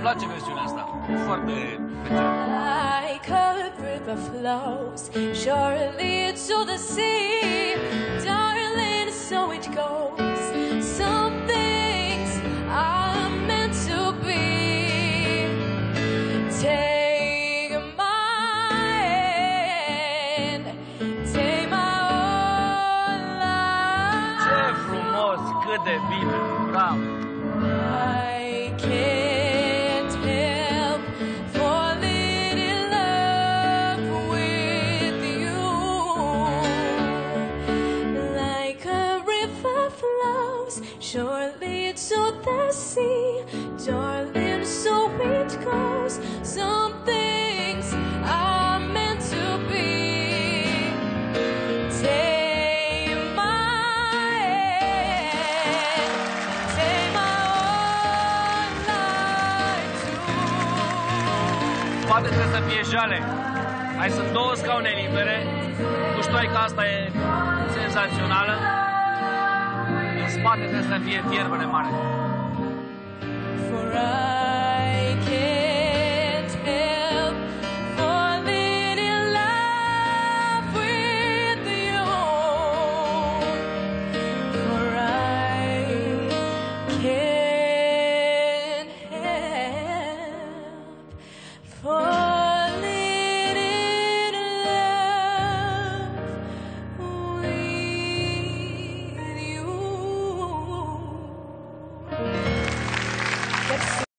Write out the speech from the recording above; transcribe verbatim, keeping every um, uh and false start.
place versiunea asta. Foarte special. Like a river flows, surely it's to the sea, darling, so it goes. Some things are meant to be. Take my hand, take my whole life. Ce frumos, cât de bine. Bravo. I can't help falling in love with you. Like a river flows, surely it's to the sea, darling, so it goes. Some things are meant to be. Take my hand, take my whole life too. Poate trebuie să fie jale. Mai sunt două scaune libere. Nu știu că asta e senzațională. În spate trebuie să fie fierbere mare.